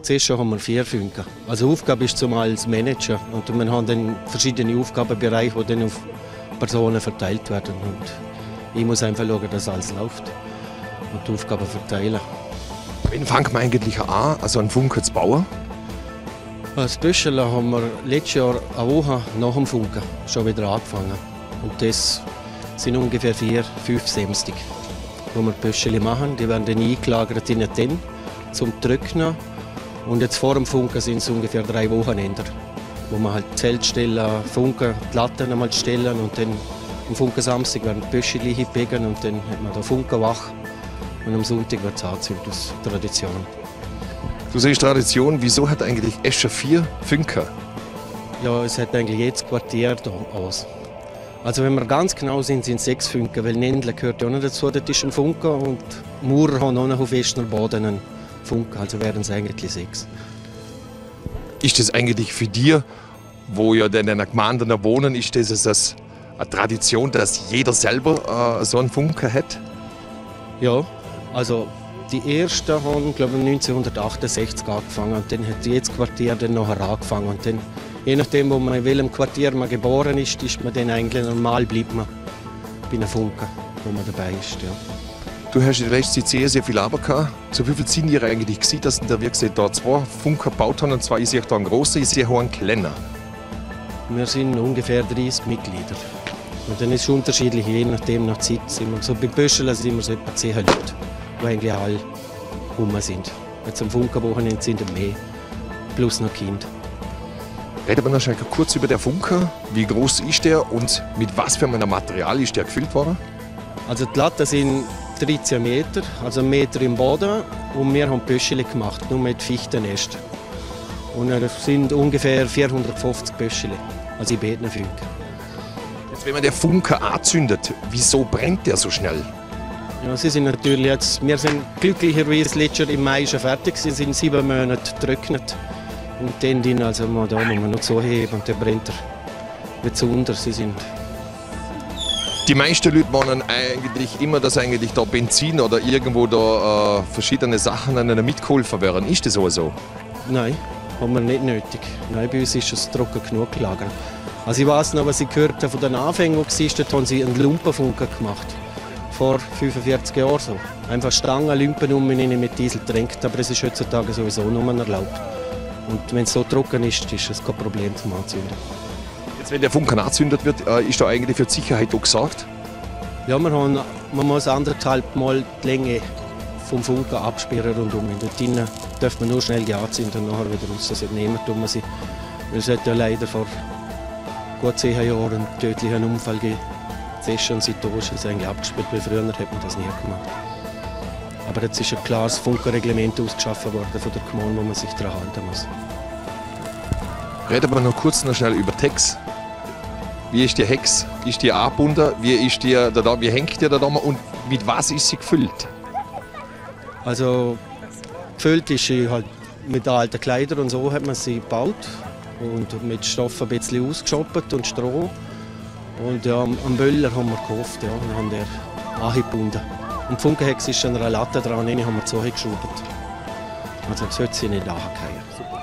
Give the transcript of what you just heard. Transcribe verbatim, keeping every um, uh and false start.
zuerst schon haben wir vier Funker. Also Aufgabe ist zumal als Manager und wir haben dann verschiedene Aufgabenbereiche, die dann auf Personen verteilt werden. Und ich muss einfach schauen, dass alles läuft und die Aufgaben verteilen. Wann fängt man eigentlich an, also einen Funker zu bauen? Als Büschel haben wir letztes Jahr eine Woche nach dem Funken schon wieder angefangen. Und das sind ungefähr vier, fünf Samstage, wo wir Büschel machen. Die werden dann eingelagert in den Tenn zum Trocknen. Und jetzt vor dem Funken sind es ungefähr drei Wochenende, wo man halt Zelt stellen, Funken, die Latten einmal stellen und dann am Funken Samstag werden die Büschel hinpegen und dann hat man da Funken wach. Und am Sonntag wird es angezündet, aus Tradition. Du siehst Tradition, wieso hat eigentlich Escher vier Funker? Ja, es hat eigentlich jedes Quartier da aus. Also wenn wir ganz genau sind, sind es sechs Funker, weil Nendle gehört ja auch noch dazu, das ist ein Funker und Maurer haben auch noch auf Estner Boden einen Funker, also wären es eigentlich sechs. Ist das eigentlich für dich, wo ja in einer Gemeinde wohnen, ist das, das eine Tradition, dass jeder selber äh, so einen Funker hat? Ja, also die ersten haben, glaube ich, neunzehnhundertachtundsechzig angefangen und dann hat jedes Quartier dann nachher angefangen. Und dann, je nachdem, wo man in welchem Quartier man geboren ist, ist man dann eigentlich normal, bleibt man bei einem Funker, wo man dabei ist. Ja. Du hast in der letzten Zeit sehr, sehr viel Arbeit gehabt. Zu wie viel sind ihr eigentlich gesehen, dass ihr wirklich da zwei Funker gebaut haben? Und zwar, ich sehe da einen großen, ich sehe auch einen kleinen. Wir sind ungefähr dreißig Mitglieder. Und dann ist es unterschiedlich, je nachdem, nach Zeit. Sind wir so bei Büscheln sind wir so etwa zehn Leute, die eigentlich alle rum sind. Jetzt am Funkerwochenende sind wir mehr, plus noch Kinder. Reden wir noch schnell kurz über den Funker. Wie groß ist der und mit was für einem Material ist der gefüllt worden? Also die Latten sind dreizehn Meter, also einen Meter im Boden. Und wir haben Büschel gemacht, nur mit Fichtennest. Und es sind ungefähr vierhundertfünfzig Büschel, also in beiden Funken. Jetzt, wenn man den Funker anzündet, wieso brennt der so schnell? Ja, sie sind natürlich jetzt, wir sind glücklicherweise letztes Jahr im Mai schon fertig, sie sind sieben Monate getrocknet. Und dann drin, also da muss man noch so heben und dann brennt er wie zu unter. Sie sind Die meisten Leute meinen eigentlich immer, dass eigentlich da Benzin oder irgendwo da äh, verschiedene Sachen an einer mitgeholfen wären. Ist das auch so? Nein, haben wir nicht nötig. Nein, bei uns ist es trocken genug gelagert. Also ich weiss noch, was ich gehört habe von den Anfängen, dort haben sie einen Lumpenfunker gemacht. Vor fünfundvierzig Jahren so. Einfach Stangen, Lumpen um ihn mit Diesel tränkt, aber es ist heutzutage sowieso nur erlaubt. Und wenn es so trocken ist, ist es kein Problem zum Anzünden. Jetzt, wenn der Funker angezündet wird, äh, ist da eigentlich für die Sicherheit auch gesorgt? Ja, wir haben, man muss anderthalb Mal die Länge vom Funker absperren rundum. Dort drinnen darf man nur schnell die anzünden und nachher wieder raus. Also niemand tun wir sie. Weil es hat ja leider vor gut zehn Jahren einen tödlichen Unfall gegeben. Zuerst und seitdem ist es eigentlich abgesperrt, weil früher hat man das nie gemacht. Aber jetzt ist ein klares Funkerreglement ausgeschaffen worden von der Gemeinde, wo man sich daran halten muss. Reden wir noch kurz noch schnell über die Hex. Wie ist die Hex? Ist die angebunden? Wie, ist die da, wie hängt die da und mit was ist sie gefüllt? Also gefüllt ist sie halt mit alten Kleidern und so hat man sie gebaut. Und mit Stoff ein bisschen ausgeschoppt und Stroh. Und ja, am Böller haben wir gekauft, ja, und haben den angebunden. Und die Funkenhex ist an einer Latte dran, die haben wir zugeschraubt. Also sollte sie nicht nachgehen.